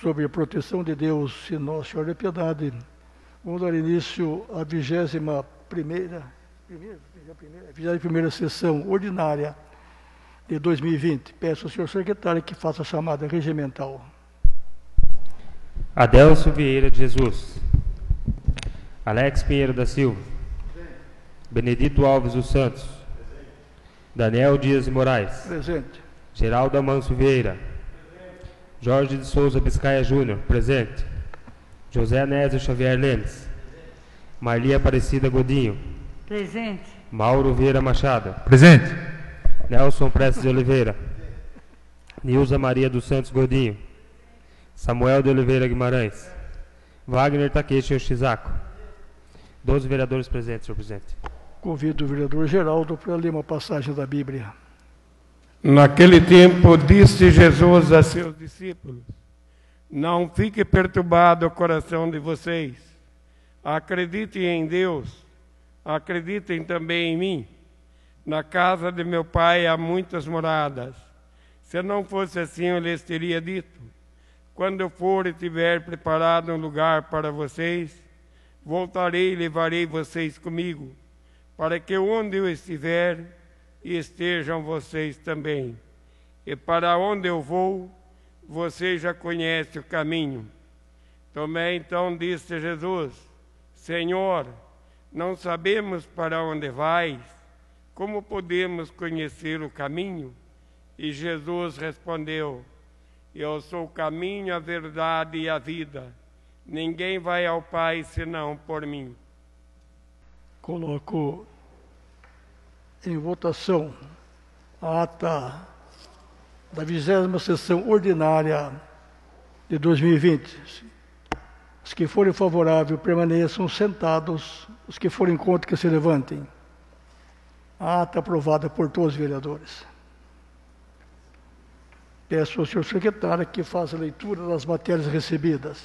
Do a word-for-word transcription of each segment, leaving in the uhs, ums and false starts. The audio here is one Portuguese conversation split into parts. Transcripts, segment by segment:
sobre a proteção de Deus e Nossa Senhora da Piedade, vamos dar início à vigésima primeira, primeira, vigésima primeira sessão ordinária de dois mil e vinte. Peço ao senhor secretário que faça a chamada regimental. Adelcio Vieira de Jesus. Alex Pinheiro da Silva. Benedito Alves dos Santos. Daniel Dias de Moraes. Presente. Geraldo Amâncio Vieira. Jorge de Souza Biscaia Júnior. Presente. José Anésio Xavier Lemes. Marli Aparecida Godinho. Presente. Mauro Vieira Machado. Presente. Nelson Prestes de Oliveira. Nilza Maria dos Santos Godinho. Samuel de Oliveira Guimarães. Wagner Takeshi Yoshizako. doze vereadores presentes, senhor presidente. Convido o vereador Geraldo para ler uma passagem da Bíblia. Naquele tempo disse Jesus a seus discípulos: não fique perturbado o coração de vocês. Acreditem em Deus, acreditem também em mim. Na casa de meu pai há muitas moradas. Se não fosse assim, eu lhes teria dito: quando eu for e tiver preparado um lugar para vocês, voltarei e levarei vocês comigo, para que onde eu estiver, estejam vocês também. E para onde eu vou, vocês já conhecem o caminho. Tomé então disse a Jesus: Senhor, não sabemos para onde vais, como podemos conhecer o caminho? E Jesus respondeu: eu sou o caminho, a verdade e a vida. Ninguém vai ao Pai senão por mim. Coloco em votação a ata da vigésima sessão ordinária de dois mil e vinte. Os que forem favoráveis permaneçam sentados, os que forem contra que se levantem. A ata aprovada por todos os vereadores. Peço ao senhor secretário que faça a leitura das matérias recebidas.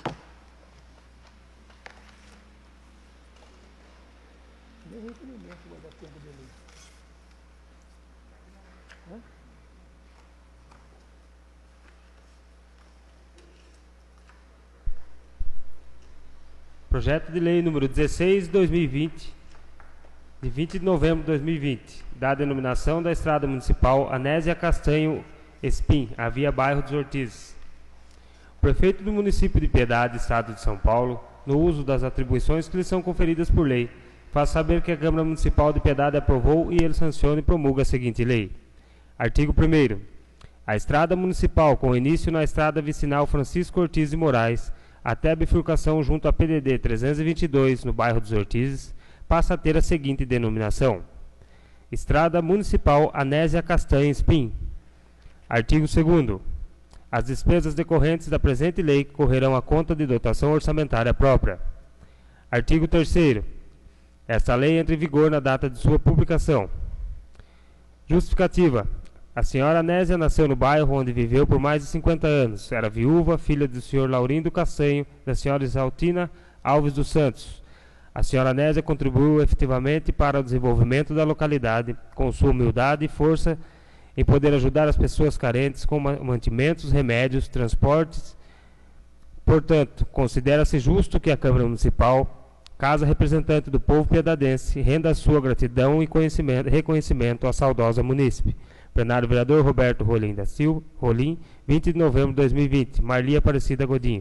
Projeto de lei número dezesseis de dois mil e vinte, de vinte de novembro de dois mil e vinte, da denominação da Estrada Municipal Anésia Castanho Espim, a via Bairro dos Ortizes. O prefeito do município de Piedade, Estado de São Paulo, no uso das atribuições que lhe são conferidas por lei, faz saber que a Câmara Municipal de Piedade aprovou e ele sanciona e promulga a seguinte lei. Artigo primeiro. A estrada municipal com início na estrada vicinal Francisco Ortiz de Moraes até a bifurcação junto à P D D trezentos e vinte e dois, no bairro dos Ortizes, passa a ter a seguinte denominação: Estrada Municipal Anésia Castanha Espim. Artigo segundo. As despesas decorrentes da presente lei correrão à conta de dotação orçamentária própria. Artigo terceiro. Esta lei entra em vigor na data de sua publicação. Justificativa. A senhora Anésia nasceu no bairro onde viveu por mais de cinquenta anos. Era viúva, filha do senhor Laurindo Castanho, da senhora Isaltina Alves dos Santos. A senhora Anésia contribuiu efetivamente para o desenvolvimento da localidade, com sua humildade e força em poder ajudar as pessoas carentes com mantimentos, remédios, transportes. Portanto, considera-se justo que a Câmara Municipal, casa representante do povo piedadense, renda a sua gratidão e reconhecimento à saudosa munícipe. Plenário vereador Roberto Rolim da Silva, Rolim, vinte de novembro de dois mil e vinte. Marli Aparecida Godinho.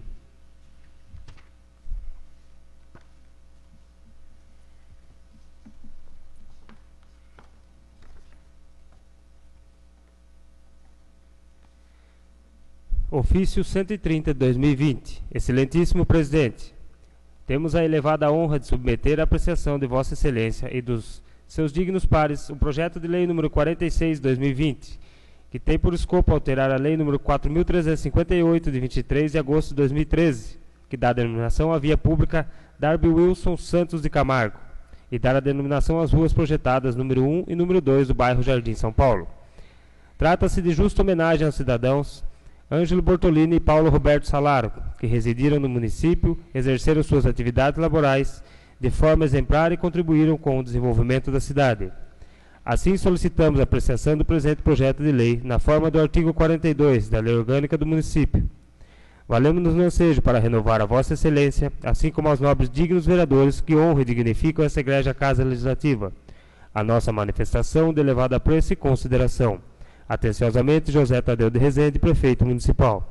Ofício cento e trinta de dois mil e vinte. Excelentíssimo presidente, temos a elevada honra de submeter à apreciação de Vossa Excelência e dos seus dignos pares o projeto de lei número quarenta e seis de dois mil e vinte, que tem por escopo alterar a lei número quatro mil trezentos e cinquenta e oito de vinte e três de agosto de dois mil e treze, que dá a denominação à via pública Darby Wilson Santos de Camargo, e dar a denominação às ruas projetadas número um e número dois do bairro Jardim São Paulo. Trata-se de justa homenagem aos cidadãos Ângelo Bortolini e Paulo Roberto Salaro, que residiram no município, exerceram suas atividades laborais de forma exemplar e contribuíram com o desenvolvimento da cidade. Assim, solicitamos a apreciação do presente projeto de lei na forma do artigo quarenta e dois da Lei Orgânica do Município, Valemos-nos no ansejo para renovar a Vossa Excelência, assim como aos nobres dignos vereadores que honram e dignificam essa Igreja Casa Legislativa. A nossa manifestação de elevada apreço e consideração. Atenciosamente, José Tadeu de Rezende, Prefeito Municipal.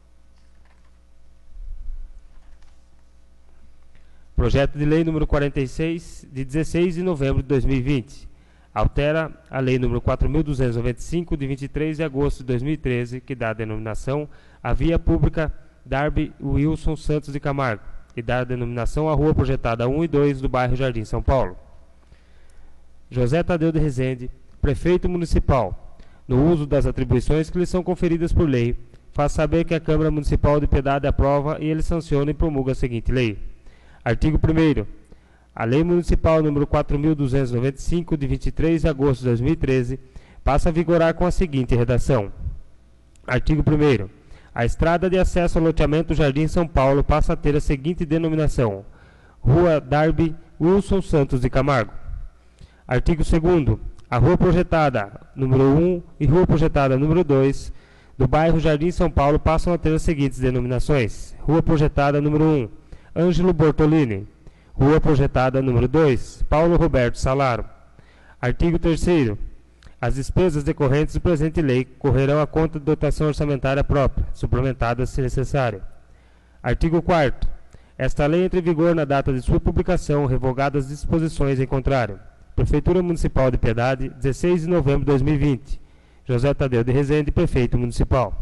Projeto de Lei número quarenta e seis, de dezesseis de novembro de dois mil e vinte. Altera a Lei número quatro mil duzentos e noventa e cinco, de vinte e três de agosto de dois mil e treze, que dá a denominação à Via Pública Darby Wilson Santos de Camargo e dá a denominação à Rua Projetada um e dois do bairro Jardim São Paulo. José Tadeu de Rezende, Prefeito Municipal, no uso das atribuições que lhe são conferidas por lei, faz saber que a Câmara Municipal de Piedade aprova e ele sanciona e promulga a seguinte lei. Artigo primeiro. A Lei Municipal número quatro mil duzentos e noventa e cinco, de vinte e três de agosto de dois mil e treze, passa a vigorar com a seguinte redação. Artigo primeiro. A estrada de acesso ao loteamento Jardim São Paulo passa a ter a seguinte denominação: Rua Darby Wilson Santos de Camargo. Artigo segundo. A Rua Projetada número um e Rua Projetada número dois do bairro Jardim São Paulo passam a ter as seguintes denominações: Rua Projetada número um, Ângelo Bortolini. Rua Projetada número dois, Paulo Roberto Salaro. Artigo terceiro. As despesas decorrentes do presente lei correrão à conta de dotação orçamentária própria, suplementadas se necessário. Artigo quarto. Esta lei entra em vigor na data de sua publicação, revogadas as disposições em contrário. Prefeitura Municipal de Piedade, dezesseis de novembro de dois mil e vinte. José Tadeu de Rezende, Prefeito Municipal.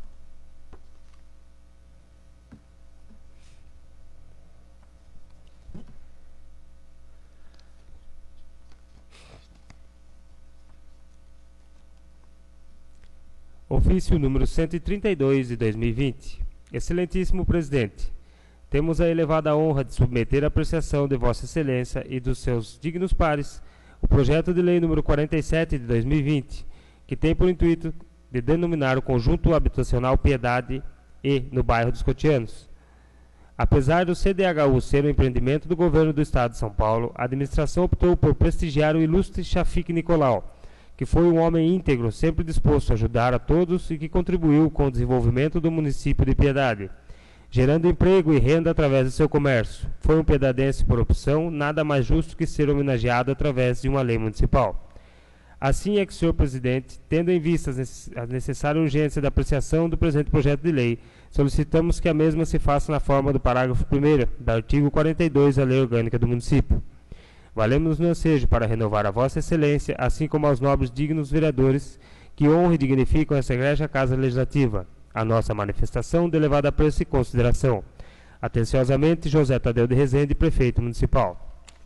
Ofício número cento e trinta e dois de dois mil e vinte. Excelentíssimo Presidente, temos a elevada honra de submeter à apreciação de Vossa Excelência e dos seus dignos pares o projeto de lei número quarenta e sete de dois mil e vinte, que tem por intuito de denominar o conjunto habitacional Piedade E no bairro dos Cotianos. Apesar do C D H U ser um empreendimento do governo do Estado de São Paulo, a administração optou por prestigiar o ilustre Chafique Nicolau, que foi um homem íntegro, sempre disposto a ajudar a todos e que contribuiu com o desenvolvimento do município de Piedade, gerando emprego e renda através do seu comércio. Foi um piedadense por opção, nada mais justo que ser homenageado através de uma lei municipal. Assim é que, senhor Presidente, tendo em vista a necessária urgência da apreciação do presente projeto de lei, solicitamos que a mesma se faça na forma do parágrafo primeiro do artigo quarenta e dois da Lei Orgânica do Município. Valemos no ansejo para renovar a Vossa Excelência, assim como aos nobres dignos vereadores que honram e dignificam essa Igreja Casa Legislativa, a nossa manifestação de elevada apreço e consideração. Atenciosamente, José Tadeu de Rezende, Prefeito Municipal.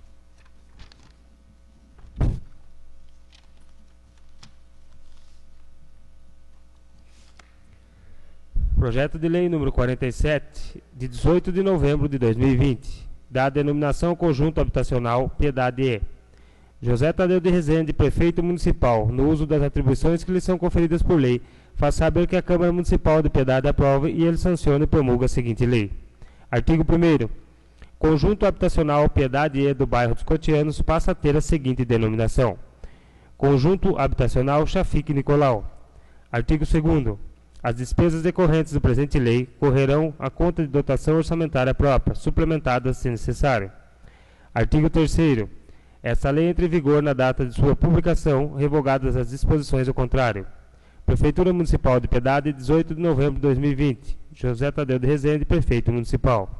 Projeto de Lei número quarenta e sete, de dezoito de novembro de dois mil e vinte. Da denominação Conjunto Habitacional Piedade E. José Tadeu de Rezende, Prefeito Municipal, no uso das atribuições que lhe são conferidas por lei, faz saber que a Câmara Municipal de Piedade aprova e ele sanciona e promulga a seguinte lei. Artigo primeiro. Conjunto Habitacional Piedade E do bairro dos Cotianos passa a ter a seguinte denominação: Conjunto Habitacional Chafique Nicolau. Artigo segundo. As despesas decorrentes do presente lei correrão à conta de dotação orçamentária própria, suplementadas se necessário. Artigo terceiro. Esta lei entra em vigor na data de sua publicação, revogadas as disposições ao contrário. Prefeitura Municipal de Piedade, dezoito de novembro de dois mil e vinte. José Tadeu de Rezende, Prefeito Municipal.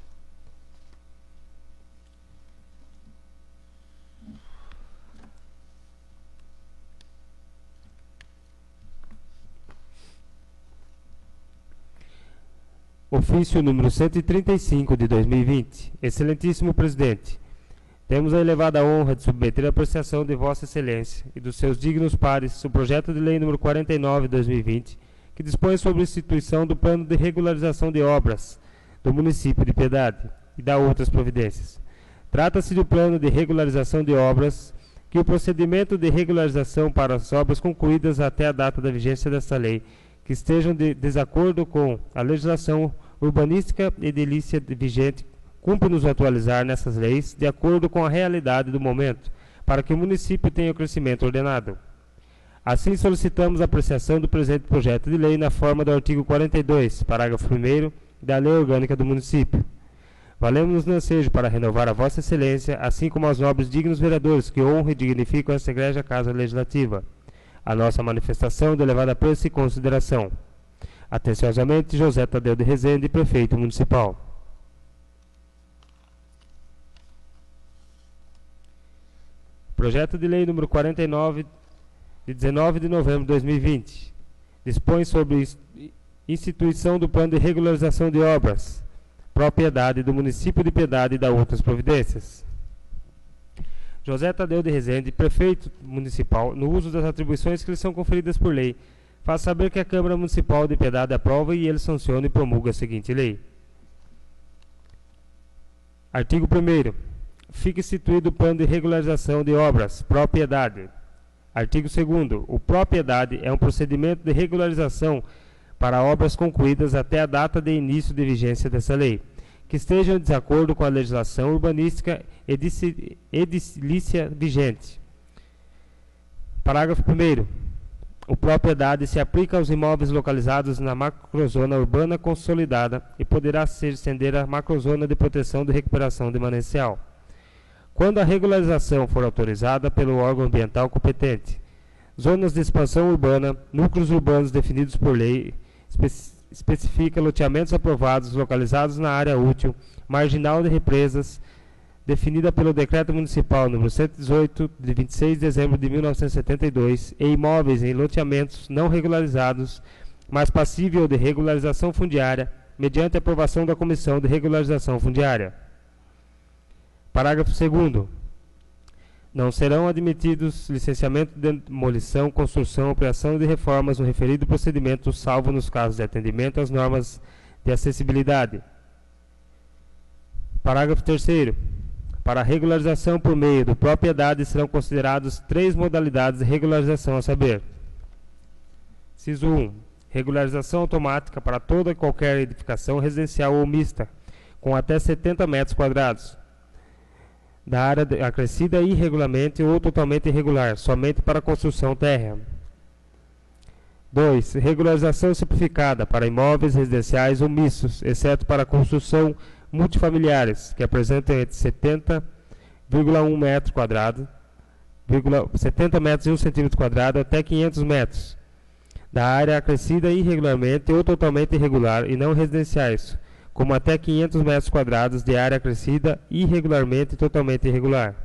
Ofício número cento e trinta e cinco de dois mil e vinte. Excelentíssimo Presidente, temos a elevada honra de submeter à apreciação de Vossa Excelência e dos seus dignos pares o projeto de lei número quarenta e nove de dois mil e vinte, que dispõe sobre a instituição do plano de regularização de obras do município de Piedade e da outras providências. Trata-se do plano de regularização de obras, que o procedimento de regularização para as obras concluídas até a data da vigência desta lei, que estejam de desacordo com a legislação urbanística e edilícia vigente, cumpre-nos atualizar nessas leis de acordo com a realidade do momento, para que o município tenha o crescimento ordenado. Assim, solicitamos a apreciação do presente projeto de lei na forma do artigo quarenta e dois, parágrafo primeiro e da Lei Orgânica do município. Valemos-nos no ansejo para renovar a Vossa Excelência, assim como aos nobres dignos vereadores que honram e dignificam esta egrégia Casa Legislativa. A nossa manifestação de elevada apreço e consideração. Atenciosamente, José Tadeu de Rezende, Prefeito Municipal. Projeto de Lei número quarenta e nove, de dezenove de novembro de dois mil e vinte. Dispõe sobre instituição do Plano de Regularização de Obras, propriedade do município de Piedade e da outras providências. José Tadeu de Rezende, Prefeito Municipal, no uso das atribuições que lhe são conferidas por lei, faz saber que a Câmara Municipal de Piedade aprova e ele sanciona e promulga a seguinte lei. Artigo primeiro. Fica instituído o Plano de Regularização de Obras, propriedade. Artigo segundo. O propriedade é um procedimento de regularização para obras concluídas até a data de início de vigência dessa lei, que estejam em desacordo com a legislação urbanística edilícia vigente. Parágrafo primeiro. O propriedade se aplica aos imóveis localizados na macrozona urbana consolidada e poderá se estender à macrozona de proteção de recuperação de manancial, quando a regularização for autorizada pelo órgão ambiental competente. Zonas de expansão urbana, núcleos urbanos definidos por lei, espe especifica loteamentos aprovados localizados na área útil, marginal de represas, definida pelo Decreto Municipal número cento e dezoito, de vinte e seis de dezembro de mil novecentos e setenta e dois, e imóveis em loteamentos não regularizados, mas passível de regularização fundiária, mediante aprovação da Comissão de Regularização Fundiária. Parágrafo segundo. Não serão admitidos licenciamento de demolição, construção, ampliação de reformas no referido procedimento, salvo nos casos de atendimento às normas de acessibilidade. Parágrafo terceiro. Para a regularização por meio do propriedade serão considerados três modalidades de regularização a saber. Inciso um. Regularização automática para toda e qualquer edificação residencial ou mista, com até setenta metros quadrados, da área acrescida irregularmente ou totalmente irregular, somente para construção térrea. dois. Regularização simplificada para imóveis residenciais ou mistos, exceto para construção multifamiliares, que apresentam entre setenta vírgula um metros quadrados, setenta metros e um centímetro quadrado até quinhentos metros, da área acrescida irregularmente ou totalmente irregular e não residenciais, como até quinhentos metros quadrados de área acrescida irregularmente e totalmente irregular.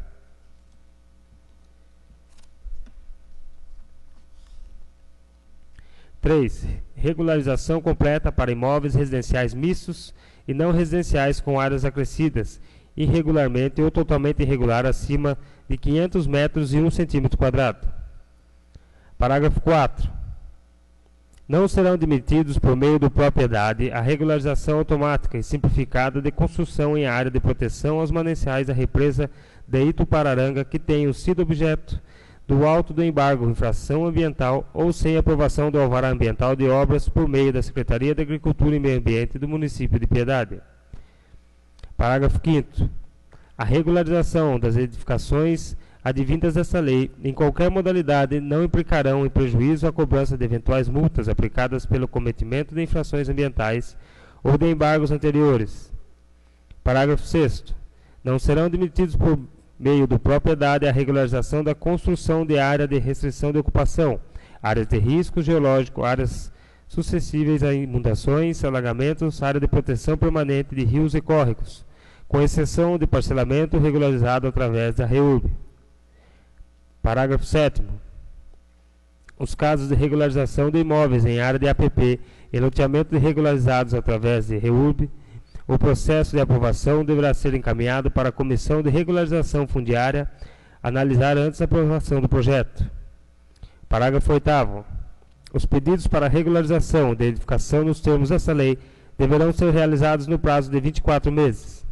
três. Regularização completa para imóveis residenciais mistos e não residenciais com áreas acrescidas irregularmente ou totalmente irregular acima de quinhentos metros e um centímetro quadrado. Parágrafo quarto. Não serão admitidos por meio do propriedade a regularização automática e simplificada de construção em área de proteção aos mananciais da represa de Itupararanga que tenham sido objeto do auto do embargo infração ambiental ou sem aprovação do alvará ambiental de obras por meio da Secretaria de Agricultura e Meio Ambiente do município de Piedade. Parágrafo quinto. A regularização das edificações advindas desta lei, em qualquer modalidade, não implicarão em prejuízo a cobrança de eventuais multas aplicadas pelo cometimento de infrações ambientais ou de embargos anteriores. Parágrafo sexto. Não serão admitidos por meio do propriedade a regularização da construção de área de restrição de ocupação, áreas de risco geológico, áreas suscetíveis a inundações, alagamentos, área de proteção permanente de rios e córregos, com exceção de parcelamento regularizado através da REURB. Parágrafo sétimo. Os casos de regularização de imóveis em área de A P P e loteamento regularizados através de REURB, o processo de aprovação deverá ser encaminhado para a Comissão de Regularização Fundiária analisar antes a aprovação do projeto. Parágrafo oitavo. Os pedidos para regularização de edificação nos termos desta lei deverão ser realizados no prazo de vinte e quatro meses.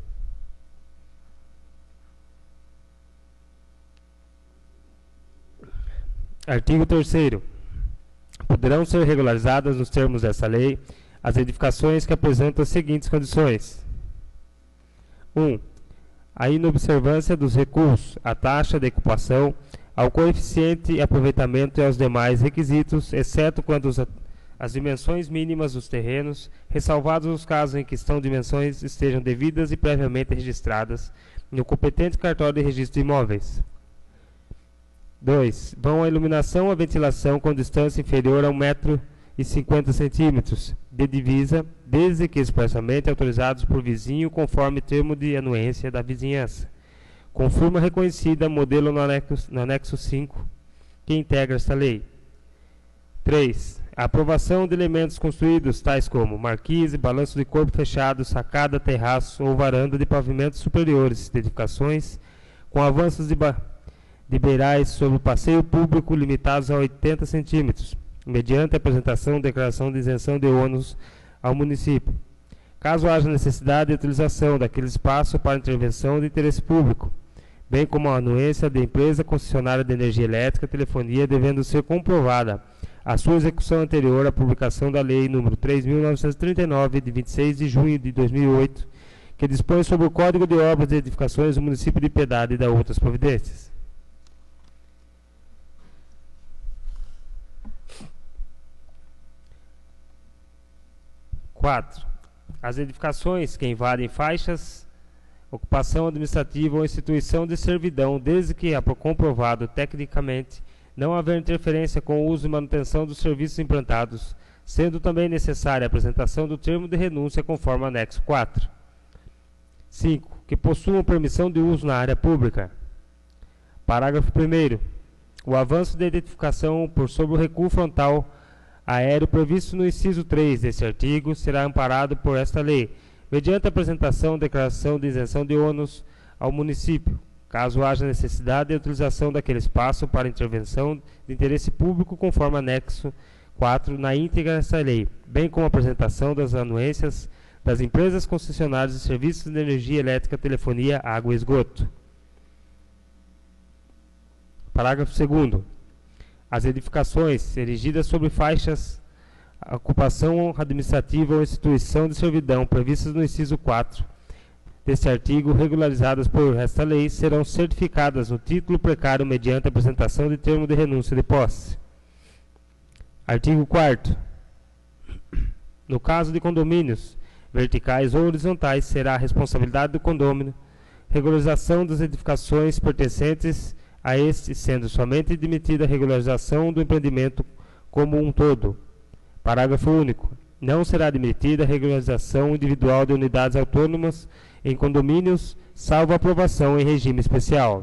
Artigo terceiro. Poderão ser regularizadas nos termos desta lei as edificações que apresentam as seguintes condições. um. A inobservância dos recursos, à taxa de ocupação, ao coeficiente de aproveitamento e aos demais requisitos, exceto quando os as dimensões mínimas dos terrenos, ressalvados os casos em que estão dimensões estejam devidas e previamente registradas no competente cartório de registro de imóveis. dois. Vão a iluminação ou a ventilação com distância inferior a um metro e cinquenta centímetros de divisa, desde que expressamente autorizados por vizinho conforme termo de anuência da vizinhança, com firma reconhecida, modelo no anexo, no anexo cinco, que integra esta lei. três. A aprovação de elementos construídos, tais como marquise, balanço de corpo fechado, sacada, terraço ou varanda de pavimentos superiores de edificações, com avanços de, de beirais sobre o passeio público limitados a oitenta centímetros, mediante apresentação de declaração de isenção de ônus ao município. Caso haja necessidade de utilização daquele espaço para intervenção de interesse público, bem como a anuência da empresa concessionária de energia elétrica e telefonia, devendo ser comprovada a sua execução anterior à publicação da Lei número três mil novecentos e trinta e nove, de vinte e seis de junho de dois mil e oito, que dispõe sobre o Código de Obras de Edificações do município de Piedade e da outras providências. quatro. As edificações que invadem faixas, ocupação administrativa ou instituição de servidão, desde que é comprovado tecnicamente não haver interferência com o uso e manutenção dos serviços implantados, sendo também necessária a apresentação do termo de renúncia conforme anexo quatro. cinco. Que possuam permissão de uso na área pública. Parágrafo primeiro. O avanço de identificação por sobre o recuo frontal aéreo previsto no inciso três deste artigo será amparado por esta lei, mediante a apresentação de declaração de isenção de ônus ao município, caso haja necessidade de utilização daquele espaço para intervenção de interesse público conforme anexo quatro na íntegra desta lei, bem como a apresentação das anuências das empresas concessionárias de serviços de energia elétrica, telefonia, água e esgoto. Parágrafo segundo. As edificações erigidas sobre faixas, ocupação administrativa ou instituição de servidão previstas no inciso quatro deste artigo, regularizadas por esta lei, serão certificadas no título precário mediante apresentação de termo de renúncia de posse. Artigo quarto. No caso de condomínios verticais ou horizontais, será a responsabilidade do condômino regularização das edificações pertencentes a este, sendo somente admitida a regularização do empreendimento como um todo. Parágrafo único. Não será admitida a regularização individual de unidades autônomas em condomínios, salvo aprovação em regime especial.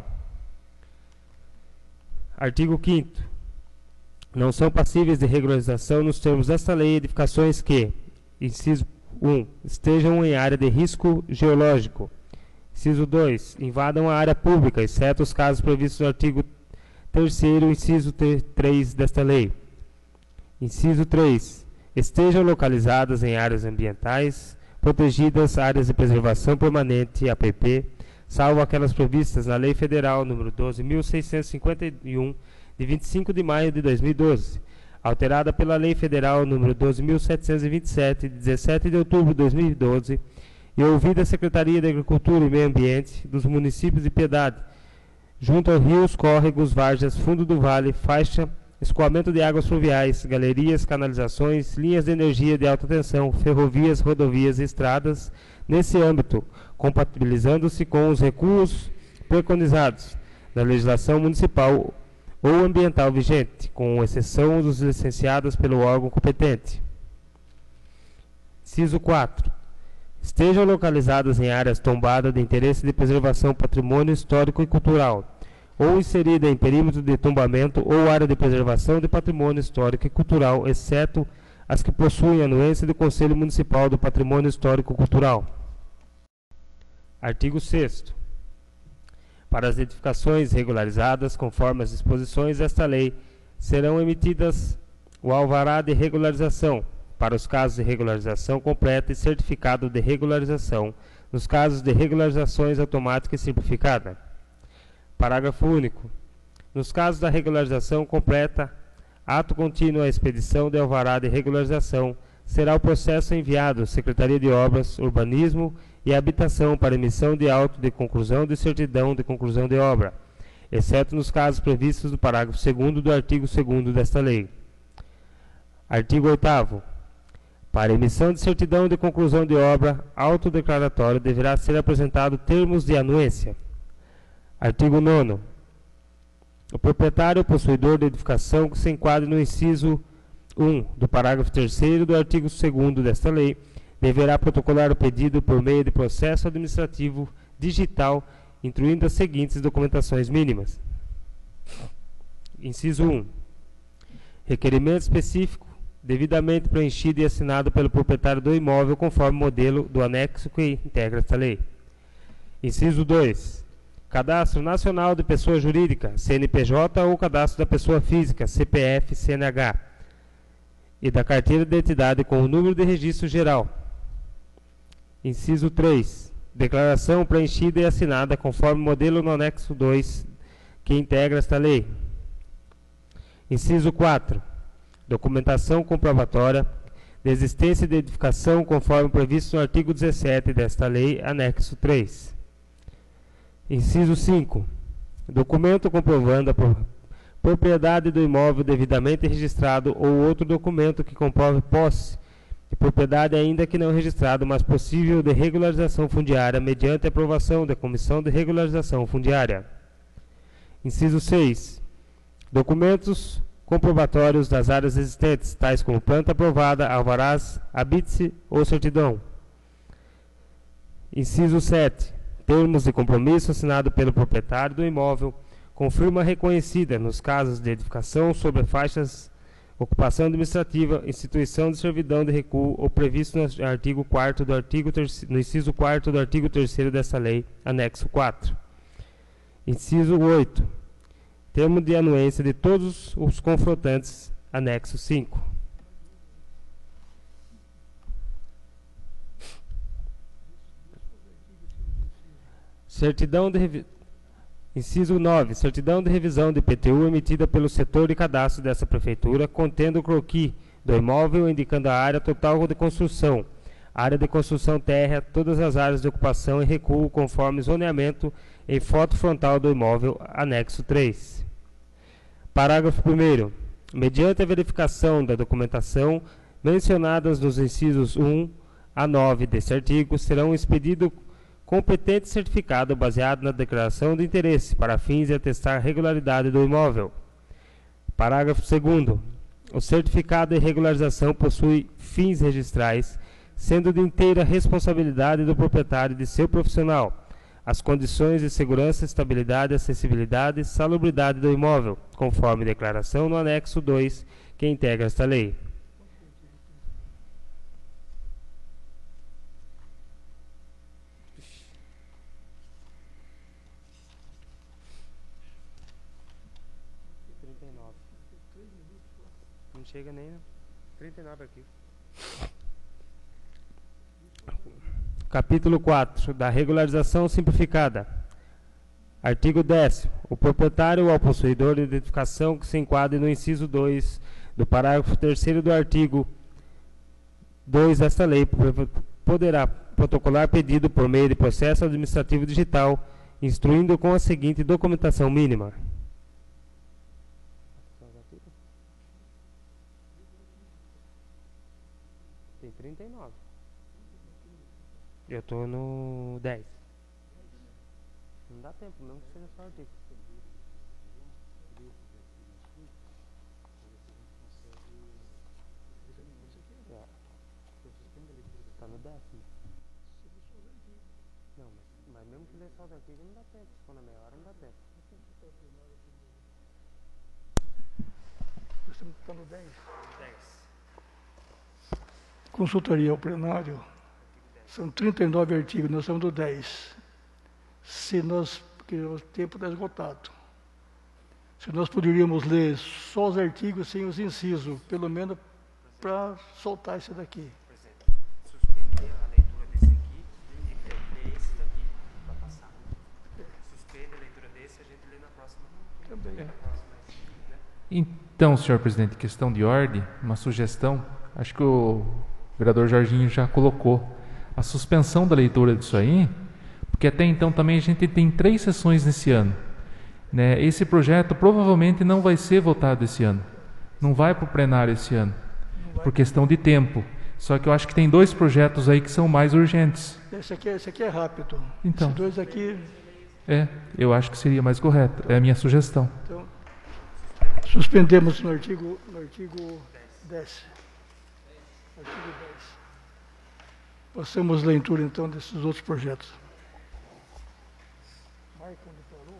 Artigo quinto. Não são passíveis de regularização nos termos desta lei edificações que, inciso um, estejam em área de risco geológico. Inciso dois. Invadam a área pública, exceto os casos previstos no artigo terceiro, inciso três desta lei. Inciso três. Estejam localizadas em áreas ambientais protegidas, áreas de preservação permanente, A P P, salvo aquelas previstas na Lei Federal número doze mil seiscentos e cinquenta e um, de vinte e cinco de maio de dois mil e doze, alterada pela Lei Federal número doze mil setecentos e vinte e sete, de dezessete de outubro de dois mil e doze, e ouvida a Secretaria de Agricultura e Meio Ambiente dos municípios de Piedade, junto aos rios, córregos, várzeas, fundo do vale, faixa, escoamento de águas fluviais, galerias, canalizações, linhas de energia de alta tensão, ferrovias, rodovias e estradas, nesse âmbito, compatibilizando-se com os recuos preconizados na legislação municipal ou ambiental vigente, com exceção dos licenciados pelo órgão competente. Inciso quatro. Estejam localizadas em áreas tombadas de interesse de preservação patrimônio histórico e cultural, ou inserida em perímetro de tombamento ou área de preservação de patrimônio histórico e cultural, exceto as que possuem anuência do Conselho Municipal do Patrimônio Histórico e Cultural. Artigo sexto. Para as edificações regularizadas, conforme as disposições desta lei, serão emitidas o alvará de regularização, para os casos de regularização completa e certificado de regularização, nos casos de regularizações automática e simplificada. Parágrafo único. Nos casos da regularização completa, ato contínuo à expedição de alvará de regularização, será o processo enviado à Secretaria de Obras, Urbanismo e Habitação para emissão de auto de conclusão de certidão de conclusão de obra, exceto nos casos previstos no parágrafo segundo do artigo segundo desta lei. Artigo oitavo. Para emissão de certidão de conclusão de obra autodeclaratória deverá ser apresentado termos de anuência. Artigo nono. O proprietário ou possuidor de edificação que se enquadre no inciso um do parágrafo terceiro do artigo segundo desta lei deverá protocolar o pedido por meio de processo administrativo digital, incluindo as seguintes documentações mínimas. Inciso um. Requerimento específico devidamente preenchido e assinado pelo proprietário do imóvel conforme o modelo do anexo que integra esta lei. Inciso dois. Cadastro Nacional de Pessoa Jurídica, C N P J, ou Cadastro da Pessoa Física, C P F, C N H, e da Carteira de Identidade com o número de registro geral. Inciso três. Declaração preenchida e assinada conforme o modelo no anexo dois que integra esta lei. Inciso quatro. Documentação comprobatória de existência de edificação conforme previsto no artigo dezessete desta lei, anexo três. Inciso cinco. Documento comprovando a pro- propriedade do imóvel devidamente registrado ou outro documento que comprove posse de propriedade ainda que não registrado, mas possível de regularização fundiária mediante aprovação da Comissão de Regularização Fundiária. Inciso seis. Documentos comprobatórios das áreas existentes, tais como planta aprovada, alvarás, habite-se ou certidão. Inciso sete. Termos de compromisso assinado pelo proprietário do imóvel com firma reconhecida nos casos de edificação sobre faixas, ocupação administrativa, instituição de servidão de recuo ou previsto no artigo quarto do artigo terceiro, no inciso quarto do artigo terceiro desta lei, anexo quatro. Inciso oito. Termo de anuência de todos os confrontantes, anexo cinco. Certidão de revi... Inciso nove. Certidão de revisão de I P T U emitida pelo setor de cadastro dessa prefeitura, contendo o croquis do imóvel, indicando a área total de construção, área de construção terra, todas as áreas de ocupação e recuo conforme zoneamento em foto frontal do imóvel, anexo três. Parágrafo primeiro. Mediante a verificação da documentação mencionadas nos incisos um a nove deste artigo, serão expedido competente certificado baseado na declaração de interesse para fins de atestar regularidade do imóvel. Parágrafo segundo. O certificado de regularização possui fins registrais, sendo de inteira responsabilidade do proprietário e de seu profissional as condições de segurança, estabilidade, acessibilidade e salubridade do imóvel, conforme declaração no anexo dois que integra esta lei. trinta e nove. Não chega nem trinta e nove aqui. Capítulo quatro da regularização simplificada. Artigo décimo. O proprietário ou possuidor de edificação que se enquadre no inciso dois do parágrafo terceiro do artigo dois desta lei poderá protocolar pedido por meio de processo administrativo digital, instruindo com a seguinte documentação mínima. Tem trinta e nove. Eu estou no dez. Não dá tempo, mesmo que seja só artigo. Está no décimo. Não, mas, mas mesmo que dê só os artigos não dá tempo. Se for na meia hora não dá tempo. Nós estamos no dez. dez. Consultaria ao plenário. São trinta e nove artigos, nós estamos no dez. Se nós, porque o tempo está esgotado. Se nós poderíamos ler só os artigos sem os incisos, pelo menos para soltar esse daqui. Suspender a leitura desse aqui e ler esse daqui para passar. Suspende a leitura desse e a gente lê na próxima. Também. Na próxima, né? Então, senhor presidente, questão de ordem, uma sugestão. Acho que o vereador Jorginho já colocou a suspensão da leitura disso aí, porque até então também a gente tem três sessões nesse ano, né? Esse projeto provavelmente não vai ser votado esse ano, não vai para o plenário esse ano. por questão de tempo. Só que eu acho que tem dois projetos aí que são mais urgentes. Esse aqui, esse aqui é rápido. Então. Esses dois aqui... É, eu acho que seria mais correto. É a minha sugestão. Então, suspendemos no artigo, no artigo dez. Artigo dez. Passamos a leitura, então, desses outros projetos. Marca onde parou.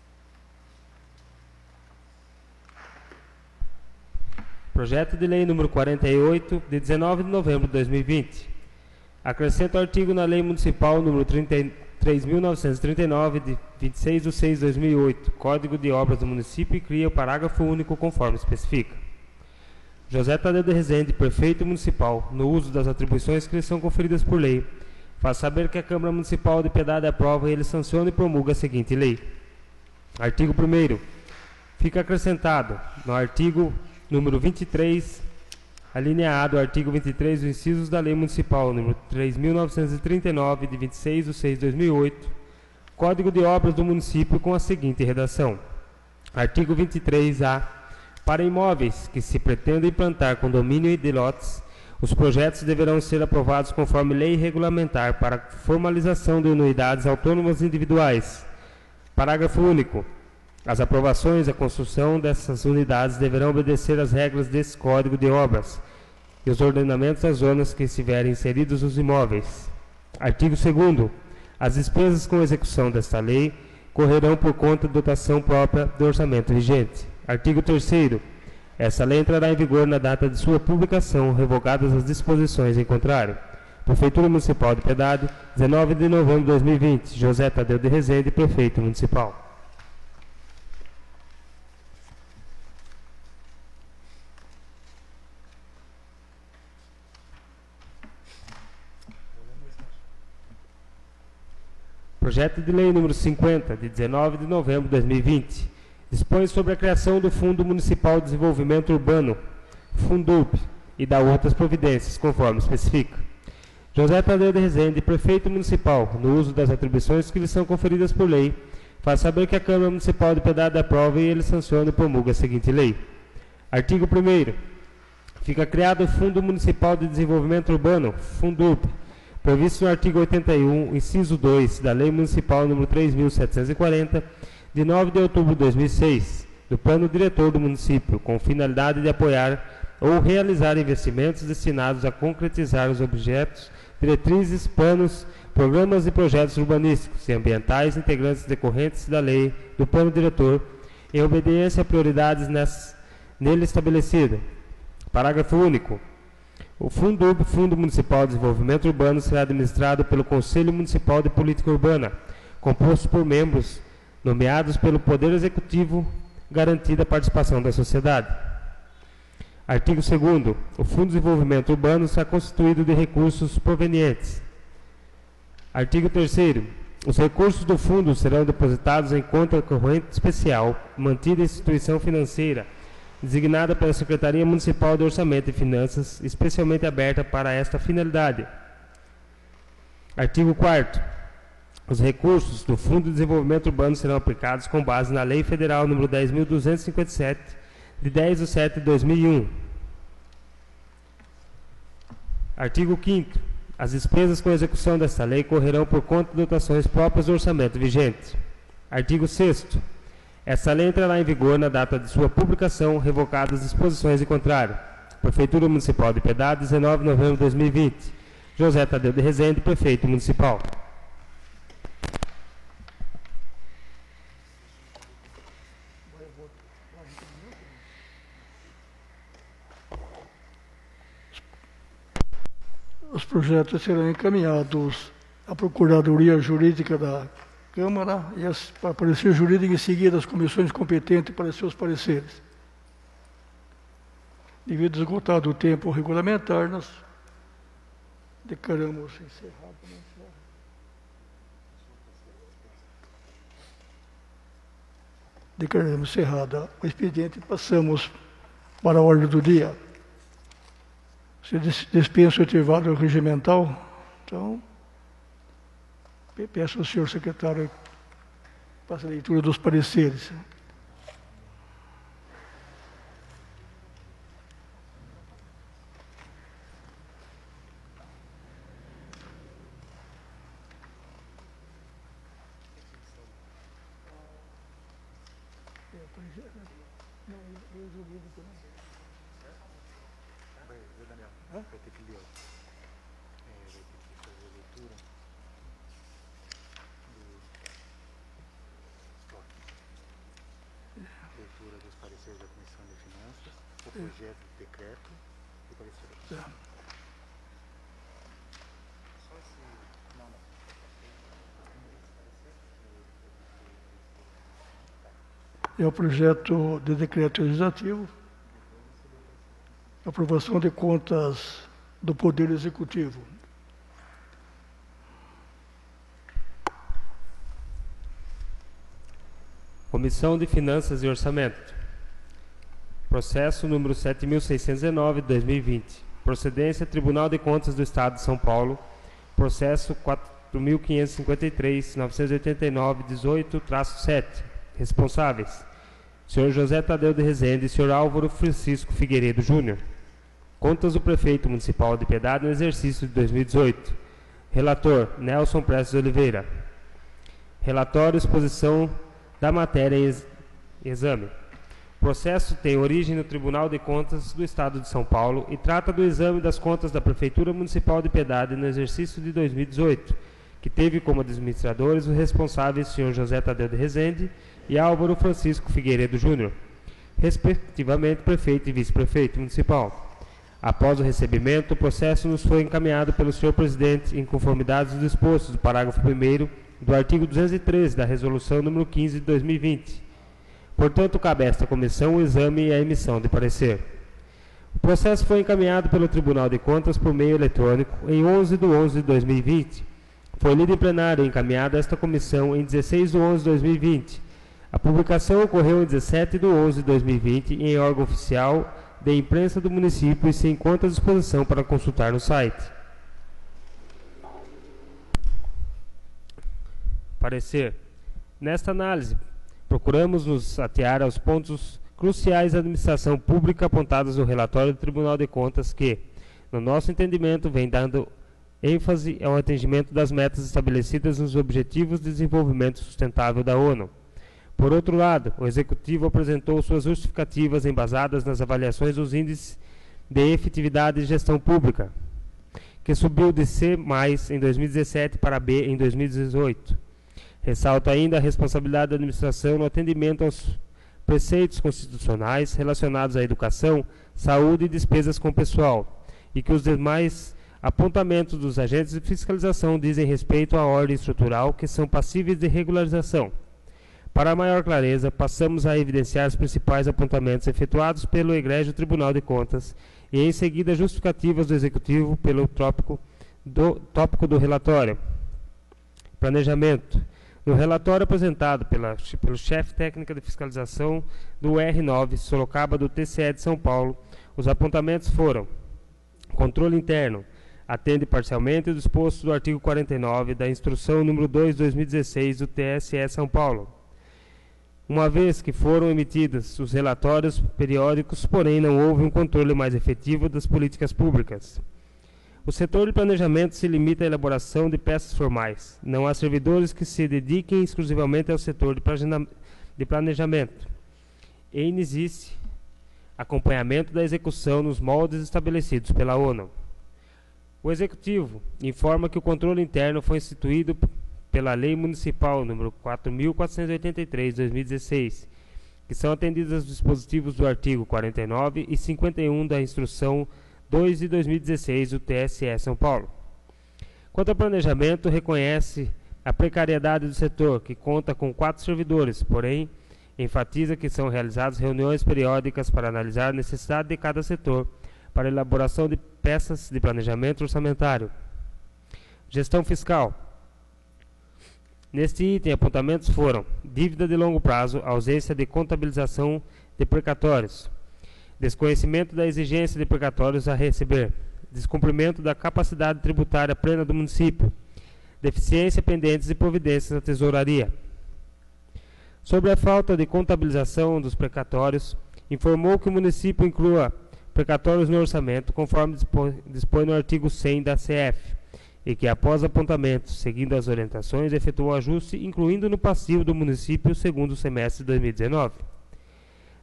Projeto de Lei número quarenta e oito, de dezenove de novembro de dois mil e vinte. Acrescenta o artigo na Lei Municipal número trinta e três mil novecentos e trinta e nove, de vinte e seis de seis de dois mil e oito, Código de Obras do Município, e cria o parágrafo único conforme especifica. José Tadeu de Rezende, prefeito municipal, no uso das atribuições que lhe são conferidas por lei, faz saber que a Câmara Municipal de Piedade aprova e ele sanciona e promulga a seguinte lei. Artigo primeiro. Fica acrescentado no artigo número vinte e três, alineado ao artigo vinte e três dos incisos da Lei Municipal número três mil novecentos e trinta e nove, de vinte e seis de seis de dois mil e oito, Código de Obras do Município, com a seguinte redação. Artigo vinte e três A. Para imóveis que se pretenda implantar condomínio de lotes, os projetos deverão ser aprovados conforme lei regulamentar para formalização de unidades autônomas individuais. Parágrafo único. As aprovações e a construção dessas unidades deverão obedecer às regras desse Código de Obras e os ordenamentos das zonas que estiverem inseridos os imóveis. Artigo segundo. As despesas com execução desta lei correrão por conta de dotação própria do orçamento vigente. Artigo terceiro. Essa lei entrará em vigor na data de sua publicação, revogadas as disposições em contrário. Prefeitura Municipal de Piedade, dezenove de novembro de dois mil e vinte. José Tadeu de Rezende, prefeito municipal. Projeto de Lei número cinquenta, de dezenove de novembro de dois mil e vinte, dispõe sobre a criação do Fundo Municipal de Desenvolvimento Urbano, Fundub, e dá outras providências, conforme especifica. José Tadeu de Rezende, prefeito municipal, no uso das atribuições que lhe são conferidas por lei, faz saber que a Câmara Municipal de Piedade aprova e ele sanciona e promulga a seguinte lei. Artigo primeiro. Fica criado o Fundo Municipal de Desenvolvimento Urbano, Fundub, previsto no artigo oitenta e um, inciso dois, da Lei Municipal número três mil setecentos e quarenta, de nove de outubro de dois mil e seis, do Plano Diretor do Município, com finalidade de apoiar ou realizar investimentos destinados a concretizar os objetos, diretrizes, planos, programas e projetos urbanísticos e ambientais integrantes decorrentes da lei do Plano Diretor, em obediência a prioridades ness, nele estabelecida. Parágrafo único. O Fundub, Fundo Municipal de Desenvolvimento Urbano, será administrado pelo Conselho Municipal de Política Urbana, composto por membros nomeados pelo Poder Executivo, garantida a participação da sociedade. Artigo segundo. O Fundo de Desenvolvimento Urbano será constituído de recursos provenientes. Artigo terceiro. Os recursos do fundo serão depositados em conta corrente especial, mantida em instituição financeira, designada pela Secretaria Municipal de Orçamento e Finanças, especialmente aberta para esta finalidade. Artigo quarto. Os recursos do Fundo de Desenvolvimento Urbano serão aplicados com base na Lei Federal número dez mil duzentos e cinquenta e sete, de dez de setembro de dois mil e um. Artigo quinto. As despesas com execução desta lei correrão por conta de dotações próprias do orçamento vigente. Artigo sexto. Essa lei entrará em vigor na data de sua publicação, revogadas as disposições em contrário. Prefeitura Municipal de Piedade, dezenove de novembro de dois mil e vinte. José Tadeu de Rezende, prefeito municipal. Os projetos serão encaminhados à Procuradoria Jurídica da Câmara e as, para parecer jurídico em seguida às comissões competentes para seus pareceres. Devido esgotado o tempo regulamentar, nós declaramos encerrado. Declaramos encerrada o expediente e passamos para a ordem do dia. Você dispensa o intervalo regimental, então peço ao senhor secretário que faça a leitura dos pareceres. Vai ter que ler, ó. É, vai ter que fazer a leitura do estoque. Leitura dos pareceres da Comissão de Finanças, o projeto de decreto e o parecer da Comissão. Só esse... Não, não. É o projeto de decreto legislativo, aprovação de contas do Poder Executivo. Comissão de Finanças e Orçamento. Processo número sete mil seiscentos e nove de dois mil e vinte. Procedência Tribunal de Contas do Estado de São Paulo. Processo quatro mil quinhentos e cinquenta e três, novecentos e oitenta e nove, dezoito, sete. Responsáveis: senhor José Tadeu de Rezende e senhor Álvaro Francisco Figueiredo Júnior. Contas do Prefeito Municipal de Piedade no exercício de dois mil e dezoito. Relator: Nelson Prestes Oliveira. Relatório e exposição da matéria em ex exame. O processo tem origem no Tribunal de Contas do Estado de São Paulo e trata do exame das contas da Prefeitura Municipal de Piedade no exercício de dois mil e dezoito, que teve como administradores os responsáveis senhor José Tadeu de Rezende e Álvaro Francisco Figueiredo Júnior, respectivamente prefeito e vice-prefeito municipal. Após o recebimento, o processo nos foi encaminhado pelo senhor presidente em conformidade dos dispostos do parágrafo primeiro do artigo duzentos e treze da Resolução número quinze de dois mil e vinte. Portanto, cabe a esta comissão o exame e a emissão de parecer. O processo foi encaminhado pelo Tribunal de Contas por meio eletrônico em onze de onze de dois mil e vinte. Foi lido em plenário e encaminhado a esta comissão em dezesseis de onze de dois mil e vinte. A publicação ocorreu em dezessete de onze de dois mil e vinte em órgão oficial de imprensa do município e se encontra à disposição para consultar no site. Parecer. Nesta análise, procuramos nos atear aos pontos cruciais da administração pública apontados no relatório do Tribunal de Contas que, no nosso entendimento, vem dando ênfase ao atingimento das metas estabelecidas nos Objetivos de Desenvolvimento Sustentável da ONU. Por outro lado, o Executivo apresentou suas justificativas embasadas nas avaliações dos índices de efetividade de gestão pública, que subiu de C mais, em dois mil e dezessete para B em dois mil e dezoito. Ressalta ainda a responsabilidade da administração no atendimento aos preceitos constitucionais relacionados à educação, saúde e despesas com pessoal, e que os demais apontamentos dos agentes de fiscalização dizem respeito à ordem estrutural que são passíveis de regularização. Para maior clareza, passamos a evidenciar os principais apontamentos efetuados pelo egrégio Tribunal de Contas e, em seguida, justificativas do Executivo pelo tópico do, tópico do relatório. Planejamento. No relatório apresentado pela, pelo chefe técnica de fiscalização do R nove, Sorocaba, do T C E de São Paulo, os apontamentos foram: controle interno. Atende parcialmente o disposto do artigo quarenta e nove da Instrução número dois de dois mil e dezesseis do T S E São Paulo, uma vez que foram emitidos os relatórios periódicos, porém não houve um controle mais efetivo das políticas públicas. O setor de planejamento se limita à elaboração de peças formais. Não há servidores que se dediquem exclusivamente ao setor de planejamento. E inexiste acompanhamento da execução nos moldes estabelecidos pela ONU. O Executivo informa que o controle interno foi instituído pela Lei Municipal número quatro mil quatrocentos e oitenta e três de dois mil e dezesseis, que são atendidos os dispositivos do artigo quarenta e nove e cinquenta e um da Instrução dois de dois mil e dezesseis do T S E São Paulo. Quanto ao planejamento, reconhece a precariedade do setor, que conta com quatro servidores, porém, enfatiza que são realizadas reuniões periódicas para analisar a necessidade de cada setor para a elaboração de peças de planejamento orçamentário. Gestão fiscal. Neste item, apontamentos foram: dívida de longo prazo, ausência de contabilização de precatórios, desconhecimento da exigência de precatórios a receber, descumprimento da capacidade tributária plena do município, deficiência pendentes de providências da tesouraria. Sobre a falta de contabilização dos precatórios, informou que o município inclua precatórios no orçamento, conforme dispõe, dispõe no artigo cem da C F, e que, após apontamento, seguindo as orientações, efetuou ajuste, incluindo no passivo do município o segundo semestre de dois mil e dezenove.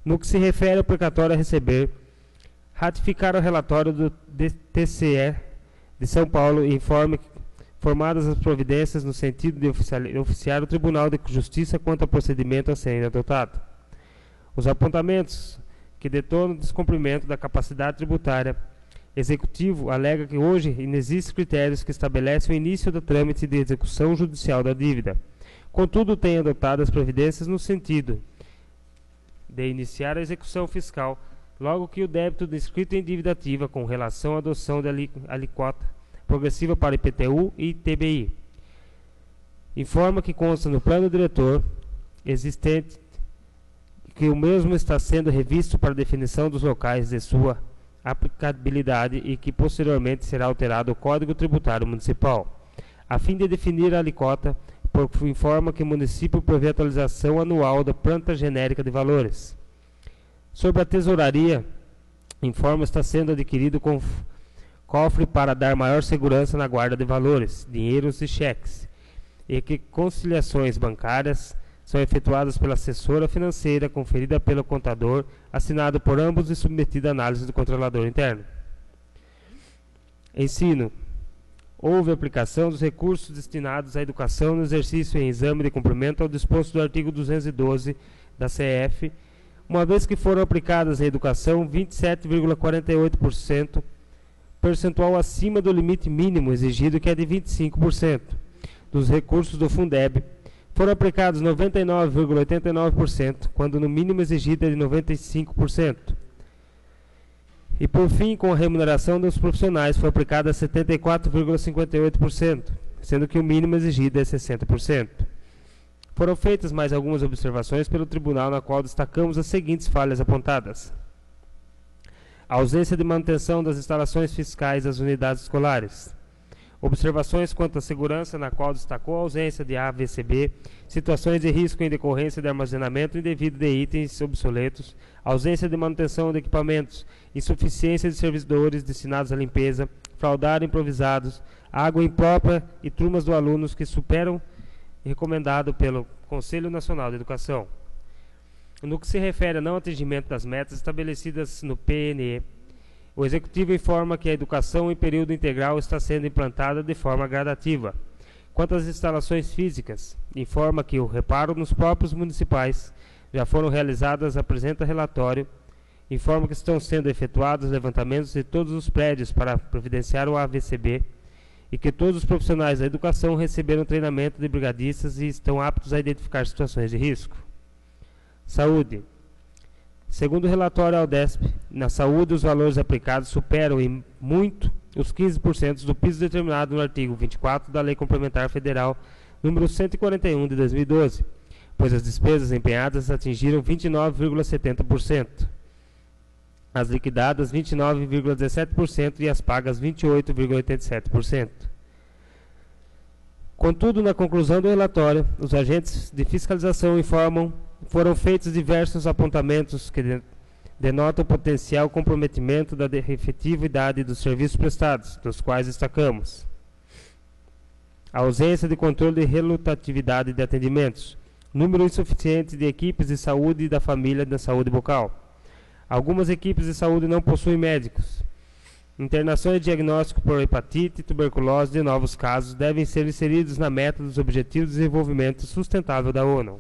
No que se refere ao precatório a receber, ratificar o relatório do T C E de São Paulo e informe que, formadas as providências no sentido de oficiali- oficiar o Tribunal de Justiça quanto ao procedimento a ser adotado. Os apontamentos que detonam o descumprimento da capacidade tributária executivo alega que hoje inexistem critérios que estabelecem o início do trâmite de execução judicial da dívida. Contudo, tem adotado as providências no sentido de iniciar a execução fiscal logo que o débito descrito em dívida ativa com relação à adoção da alíquota progressiva para I P T U e I T B I. Informa que consta no plano diretor existente que o mesmo está sendo revisto para definição dos locais de sua aplicabilidade e que posteriormente será alterado o Código Tributário Municipal. A fim de definir a alíquota, informa que o município prevê atualização anual da planta genérica de valores. Sobre a tesouraria, informa está sendo adquirido com cofre para dar maior segurança na guarda de valores, dinheiros e cheques, e que conciliações bancárias são efetuadas pela assessora financeira, conferida pelo contador, assinado por ambos e submetida à análise do controlador interno. Ensino. Houve aplicação dos recursos destinados à educação no exercício em exame de cumprimento ao disposto do artigo duzentos e doze da C E F, uma vez que foram aplicadas em educação vinte e sete vírgula quarenta e oito por cento, percentual acima do limite mínimo exigido, que é de vinte e cinco por cento, dos recursos do Fundeb. Foram aplicados noventa e nove vírgula oitenta e nove por cento, quando no mínimo exigido é de noventa e cinco por cento. E por fim, com a remuneração dos profissionais, foi aplicada setenta e quatro vírgula cinquenta e oito por cento, sendo que o mínimo exigido é sessenta por cento. Foram feitas mais algumas observações pelo tribunal, na qual destacamos as seguintes falhas apontadas: a ausência de manutenção das instalações fiscais das unidades escolares. Observações quanto à segurança, na qual destacou a ausência de A V C B, situações de risco em decorrência de armazenamento indevido de itens obsoletos, ausência de manutenção de equipamentos, insuficiência de servidores destinados à limpeza, fraudário improvisados, água imprópria e turmas de alunos que superam o recomendado pelo Conselho Nacional de Educação. No que se refere ao não atingimento das metas estabelecidas no P N E, o Executivo informa que a educação em período integral está sendo implantada de forma gradativa. Quanto às instalações físicas, informa que o reparo nos próprios municipais já foram realizadas, apresenta relatório, informa que estão sendo efetuados levantamentos de todos os prédios para providenciar o A V C B e que todos os profissionais da educação receberam treinamento de brigadistas e estão aptos a identificar situações de risco. Saúde. Segundo o relatório Aldesp, na saúde os valores aplicados superam em muito os quinze por cento do piso determinado no artigo vinte e quatro da Lei Complementar Federal número cento e quarenta e um de dois mil e doze, pois as despesas empenhadas atingiram vinte e nove vírgula setenta por cento, as liquidadas vinte e nove vírgula dezessete por cento e as pagas vinte e oito vírgula oitenta e sete por cento. Contudo, na conclusão do relatório, os agentes de fiscalização informam foram feitos diversos apontamentos que de, denotam o potencial comprometimento da efetividade dos serviços prestados, dos quais destacamos a ausência de controle de relutatividade de atendimentos, número insuficiente de equipes de saúde e da família da saúde bucal. Algumas equipes de saúde não possuem médicos. Internações de diagnóstico por hepatite e tuberculose de novos casos devem ser inseridos na meta dos Objetivos de Desenvolvimento Sustentável da ONU.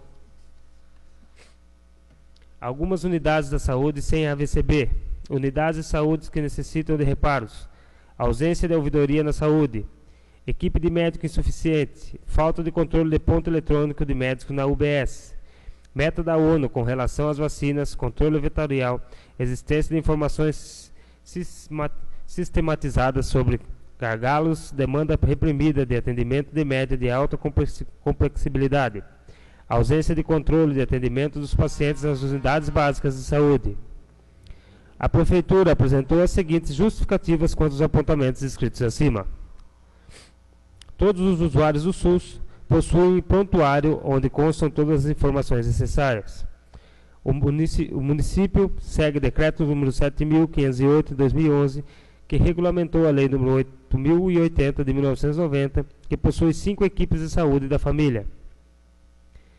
Algumas unidades da saúde sem A V C B, unidades de saúde que necessitam de reparos, ausência de ouvidoria na saúde, equipe de médico insuficiente, falta de controle de ponto eletrônico de médico na U B S, meta da ONU com relação às vacinas, controle vetorial, existência de informações sistematizadas sobre gargalos, demanda reprimida de atendimento de média de alta complexibilidade, ausência de controle de atendimento dos pacientes nas unidades básicas de saúde. A Prefeitura apresentou as seguintes justificativas quanto aos apontamentos escritos acima. Todos os usuários do SUS possuem prontuário onde constam todas as informações necessárias. O município, o município segue decreto número sete mil quinhentos e oito de dois mil e onze, que regulamentou a lei número oito mil e oitenta de mil novecentos e noventa, que possui cinco equipes de saúde da família.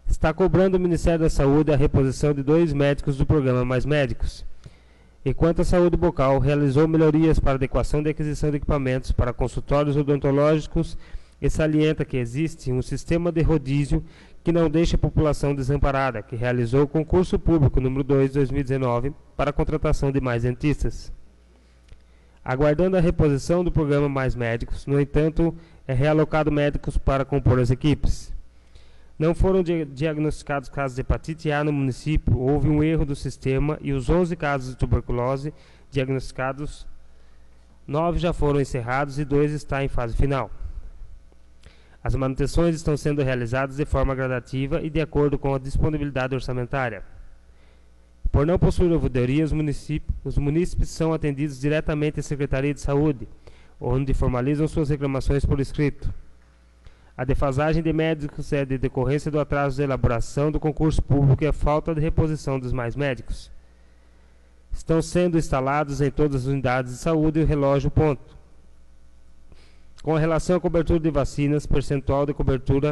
está cobrando o Ministério da Saúde a reposição de dois médicos do programa Mais Médicos. Enquanto a saúde bucal realizou melhorias para adequação de aquisição de equipamentos para consultórios odontológicos e salienta que existe um sistema de rodízio que não deixa a população desamparada, que realizou o concurso público número dois de dois mil e dezenove para a contratação de mais dentistas. Aguardando a reposição do programa Mais Médicos, no entanto, é realocado médicos para compor as equipes. Não foram di diagnosticados casos de hepatite A no município, houve um erro do sistema e os onze casos de tuberculose diagnosticados, nove já foram encerrados e dois estão em fase final. As manutenções estão sendo realizadas de forma gradativa e de acordo com a disponibilidade orçamentária. Por não possuir ouvidoria, os municípios, os munícipes são atendidos diretamente à Secretaria de Saúde, onde formalizam suas reclamações por escrito. A defasagem de médicos é de decorrência do atraso de elaboração do concurso público e a falta de reposição dos mais médicos. Estão sendo instalados em todas as unidades de saúde o relógio ponto. Com relação à cobertura de vacinas, percentual de cobertura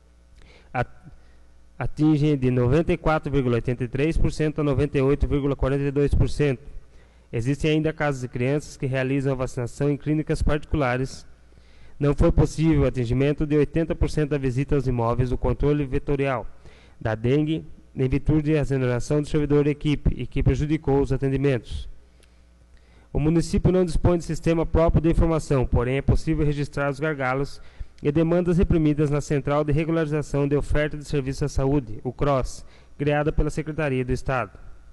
atinge de noventa e quatro vírgula oitenta e três por cento a noventa e oito vírgula quarenta e dois por cento. Existem ainda casos de crianças que realizam a vacinação em clínicas particulares. Não foi possível o atingimento de oitenta por cento da visita aos imóveis do controle vetorial da dengue, em virtude da exoneração do servidor da equipe, e que prejudicou os atendimentos. O município não dispõe de sistema próprio de informação, porém é possível registrar os gargalos e demandas reprimidas na Central de Regularização de Oferta de Serviços à Saúde, o C R O S, criada pela Secretaria do Estado.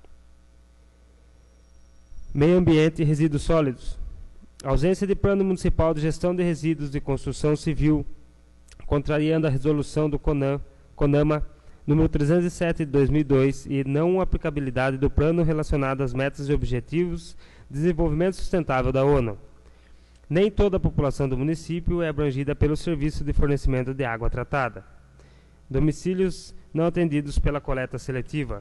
Meio Ambiente e Resíduos Sólidos. A ausência de plano municipal de gestão de resíduos de construção civil, contrariando a resolução do CONAM, CONAMA número trezentos e sete de dois mil e dois e não aplicabilidade do plano relacionado às metas e objetivos de desenvolvimento sustentável da ONU. Nem toda a população do município é abrangida pelo serviço de fornecimento de água tratada. Domicílios não atendidos pela coleta seletiva.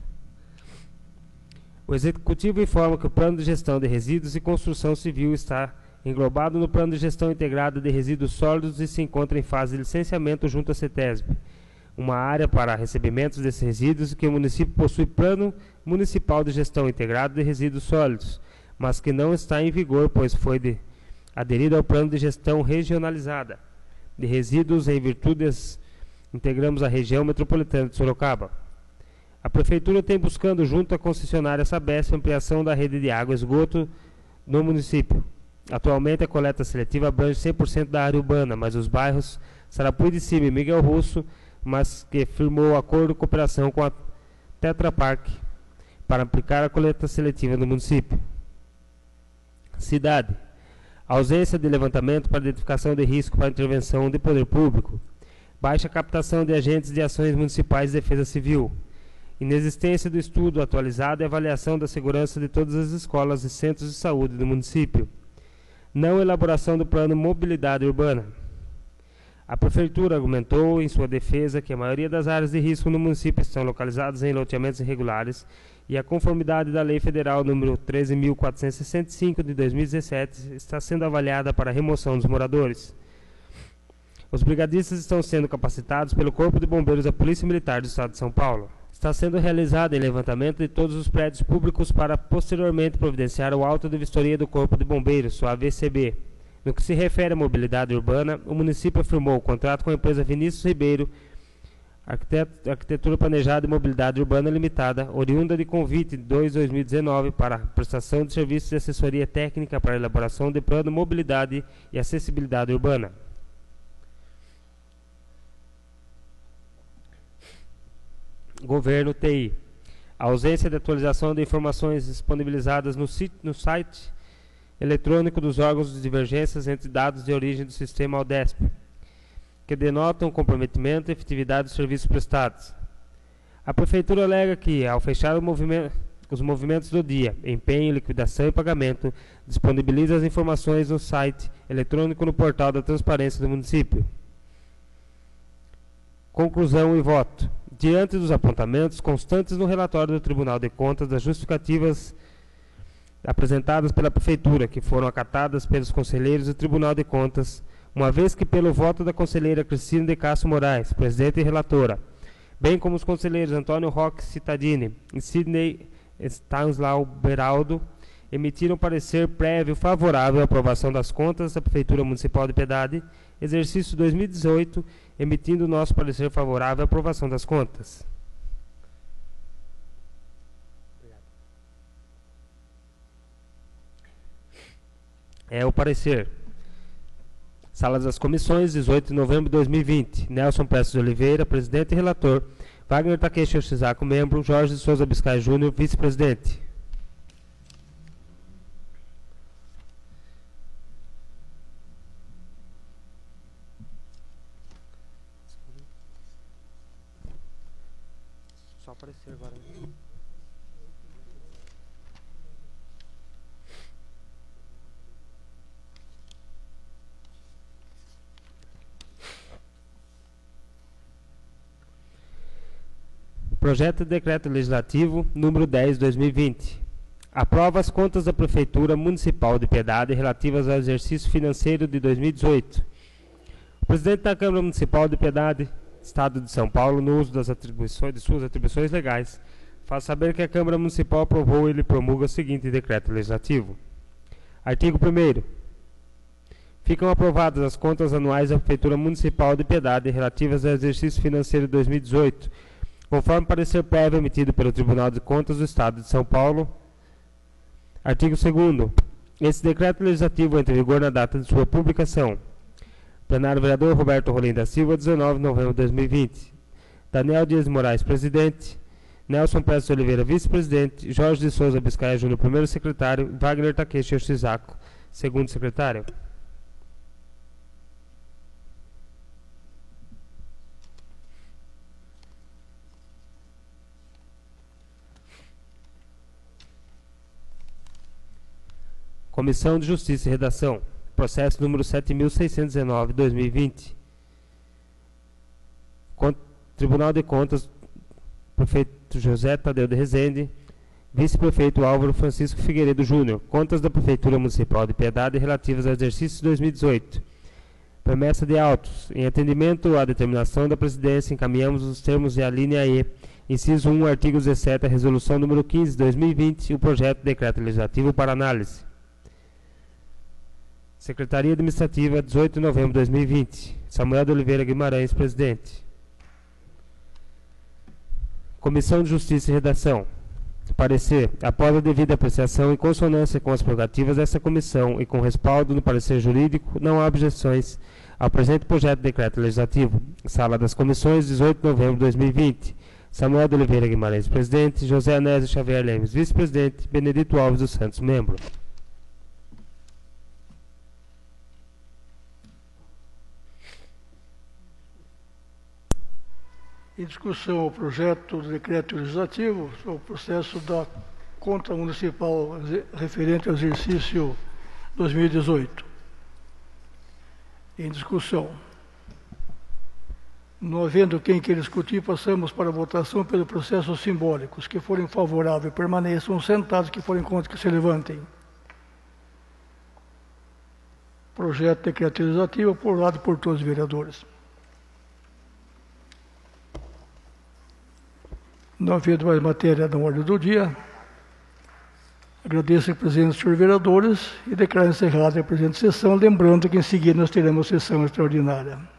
O Executivo informa que o Plano de Gestão de Resíduos e Construção Civil está englobado no Plano de Gestão Integrada de Resíduos Sólidos e se encontra em fase de licenciamento junto à CETESB, uma área para recebimentos desses resíduos e que o município possui Plano Municipal de Gestão Integrado de Resíduos Sólidos, mas que não está em vigor, pois foi de, aderido ao Plano de Gestão Regionalizada de Resíduos em virtude das integramos a região metropolitana de Sorocaba. A Prefeitura tem buscando, junto à concessionária Sabesp, ampliação da rede de água e esgoto no município. Atualmente, a coleta seletiva abrange cem por cento da área urbana, mas os bairros Sarapuí de Cima e Miguel Russo, mas que firmou acordo de cooperação com a Tetra Pak para aplicar a coleta seletiva no município. Cidade. A ausência de levantamento para identificação de risco para intervenção de poder público. Baixa captação de agentes de ações municipais de defesa civil. Inexistência do estudo atualizado e avaliação da segurança de todas as escolas e centros de saúde do município. Não elaboração do plano mobilidade urbana. A Prefeitura argumentou em sua defesa que a maioria das áreas de risco no município estão localizadas em loteamentos irregulares e a conformidade da Lei Federal número treze mil quatrocentos e sessenta e cinco de dois mil e dezessete está sendo avaliada para a remoção dos moradores. Os brigadistas estão sendo capacitados pelo Corpo de Bombeiros da Polícia Militar do Estado de São Paulo. Está sendo realizado o levantamento de todos os prédios públicos para posteriormente providenciar o auto de vistoria do Corpo de Bombeiros, o A V C B. No que se refere à mobilidade urbana, o município firmou o contrato com a empresa Vinícius Ribeiro, Arquitetura Planejada e Mobilidade Urbana Limitada, oriunda de convite dois de dois mil e dezenove para a prestação de serviços de assessoria técnica para a elaboração de plano de mobilidade e acessibilidade urbana. Governo T I. A ausência de atualização de informações disponibilizadas no, site, no site eletrônico dos órgãos de divergências entre dados de origem do sistema Aldesp, que denotam comprometimento e efetividade dos serviços prestados. A Prefeitura alega que, ao fechar o movimento, os movimentos do dia, empenho, liquidação e pagamento, disponibiliza as informações no site eletrônico no portal da transparência do município. Conclusão e voto. Diante dos apontamentos constantes no relatório do Tribunal de Contas das justificativas apresentadas pela Prefeitura, que foram acatadas pelos conselheiros do Tribunal de Contas, uma vez que pelo voto da conselheira Cristina de Castro Moraes, presidente e relatora, bem como os conselheiros Antônio Roque Cittadini e Sidney Stanislau Beraldo, emitiram parecer prévio favorável à aprovação das contas da Prefeitura Municipal de Piedade, exercício dois mil e dezoito, emitindo nosso parecer favorável à aprovação das contas. É o parecer. Sala das Comissões, dezoito de novembro de dois mil e vinte. Nelson Prestes de Oliveira, presidente e relator. Wagner Takeshi Yoshizako, membro. Jorge de Souza Biscay Júnior, vice-presidente. Só aparecer agora. Projeto de Decreto Legislativo número dez de dois mil e vinte. Aprova as contas da Prefeitura Municipal de Piedade relativas ao exercício financeiro de dois mil e dezoito. O presidente da Câmara Municipal de Piedade, Estado de São Paulo, no uso das atribuições, de suas atribuições legais, faz saber que a Câmara Municipal aprovou e lhe promulga o seguinte decreto legislativo. Artigo primeiro. Ficam aprovadas as contas anuais da Prefeitura Municipal de Piedade relativas ao exercício financeiro de dois mil e dezoito, conforme parecer prévio emitido pelo Tribunal de Contas do Estado de São Paulo. Artigo segundo. Esse decreto legislativo entra em vigor na data de sua publicação. Plenário vereador Roberto Rolim da Silva, dezenove de novembro de dois mil e vinte. Daniel Dias de Moraes, presidente. Nelson Prestes de Oliveira, vice-presidente. Jorge de Souza Biscaia Júnior, primeiro secretário. Wagner Takeshi Yoshizako, segundo secretário. Comissão de Justiça e Redação. Processo número sete mil seiscentos e dezenove, dois mil e vinte. Tribunal de Contas, prefeito José Tadeu de Rezende, vice-prefeito Álvaro Francisco Figueiredo Júnior. Contas da Prefeitura Municipal de Piedade relativas ao exercício dois mil e dezoito. Promessa de autos. Em atendimento à determinação da presidência, encaminhamos os termos e a linha E, inciso um, artigo dezessete, a resolução número quinze de dois mil e vinte, e o projeto de decreto legislativo para análise. Secretaria Administrativa, dezoito de novembro de dois mil e vinte. Samuel de Oliveira Guimarães, presidente. Comissão de Justiça e Redação. Parecer. Após a devida apreciação em consonância com as prerrogativas dessa comissão e com respaldo no parecer jurídico, não há objeções ao presente projeto de decreto legislativo. Sala das Comissões, dezoito de novembro de dois mil e vinte. Samuel de Oliveira Guimarães, presidente. José Anésio Xavier Lemes, vice-presidente. Benedito Alves dos Santos, membro. Em discussão o projeto de decreto legislativo sobre o processo da conta municipal referente ao exercício dois mil e dezoito. Em discussão. Não havendo quem queira discutir, passamos para a votação pelo processo simbólico. Os que forem favoráveis permaneçam sentados, que forem contra que se levantem. Projeto de decreto legislativo aprovado por todos os vereadores. Não havendo mais matéria na ordem do dia, agradeço a presença dos senhores vereadores e declaro encerrada a presente sessão, lembrando que em seguida nós teremos sessão extraordinária.